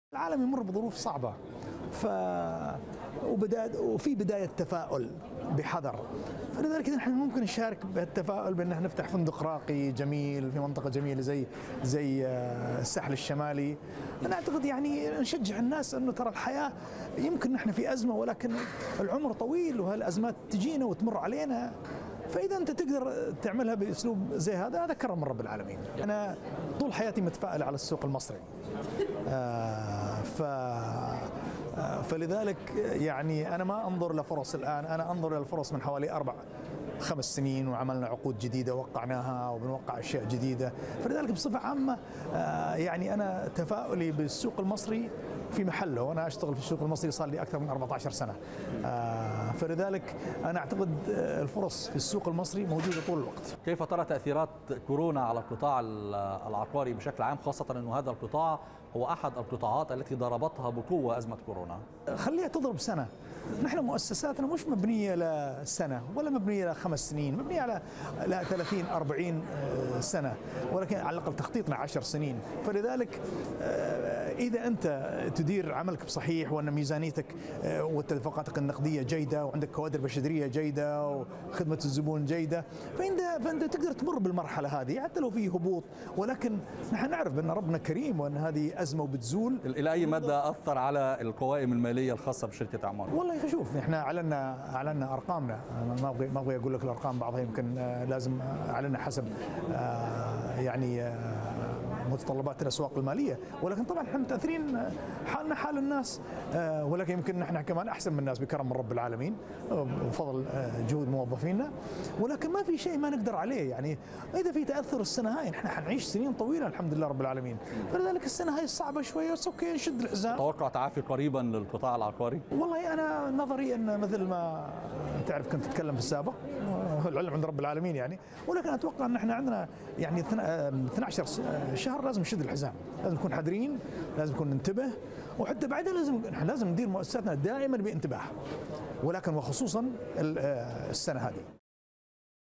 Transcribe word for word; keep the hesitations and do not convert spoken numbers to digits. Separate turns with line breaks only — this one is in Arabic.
العالم يمر بظروف صعبة، ف وبداية وفي بداية تفاؤل بحذر، فلذلك نحن ممكن نشارك بالتفاؤل بأن احنا نفتح فندق راقي جميل في منطقة جميلة زي زي الساحل الشمالي. أنا أعتقد يعني نشجع الناس أنه ترى الحياة يمكن نحن في أزمة، ولكن العمر طويل وهالأزمات تجينا وتمر علينا، فإذا أنت تقدر تعملها بأسلوب زي هذا هذا كرم من رب العالمين. أنا طول حياتي متفائل على السوق المصري، آه ف فلذلك يعني أنا ما أنظر لفرص الآن، أنا أنظر إلى الفرص من حوالي أربع خمس سنين، وعملنا عقود جديدة وقعناها وبنوقع أشياء جديدة. فلذلك بصفة عامة يعني أنا تفاؤلي بالسوق المصري في محله، وأنا أشتغل في السوق المصري صار لي أكثر من أربعة عشر سنة، فلذلك أنا أعتقد الفرص في السوق المصري موجودة طول الوقت.
كيف ترى تأثيرات كورونا على القطاع العقاري بشكل عام، خاصة أنه هذا القطاع هو أحد القطاعات التي ضربتها بقوة أزمة كورونا؟
خليها تضرب سنة. نحن مؤسساتنا مش مبنية لسنة ولا مبنية لخمس سنين، مبنية على ثلاثين أربعين سنة، ولكن على الأقل تخطيطنا عشر سنين. فلذلك إذا أنت تدير عملك بصحيح، وأن ميزانيتك واتفاقاتك النقدية جيدة، وعندك كوادر بشرية جيدة، وخدمة الزبون جيدة، فأنت فأنت تقدر تمر بالمرحلة هذه حتى لو في هبوط. ولكن نحن نعرف بأن ربنا كريم، وأن هذه أزمة وبتزول.
إلى أي مدى أثر على القوائم المالية الخاصة بشركة أعمار؟
والله شوف، احنا اعلنا اعلنا ارقامنا، ما ابغي ما ابغي اقول لك الارقام، بعضها يمكن لازم اعلنها حسب يعني متطلبات الاسواق الماليه، ولكن طبعا احنا متاثرين حالنا حال الناس، ولكن يمكن نحن كمان احسن من الناس بكرم من رب العالمين بفضل جهود موظفينا، ولكن ما في شيء ما نقدر عليه. يعني اذا في تاثر السنه هاي، نحن حنعيش سنين طويله الحمد لله رب العالمين، فلذلك السنه هاي صعبه شويه، بس اوكي نشد الحزام.
توقع تعافي قريبا للقطاع العقاري؟
والله انا نظري ان مثل ما تعرف كنت اتكلم في السابق، العلم عند رب العالمين يعني، ولكن اتوقع ان احنا عندنا يعني اثني عشر شهر لازم نشد الحزام، لازم نكون حذرين، لازم نكون ننتبه، وحتى بعدها لازم لازم ندير مؤسساتنا دائما بانتباه، ولكن وخصوصا السنه هذه.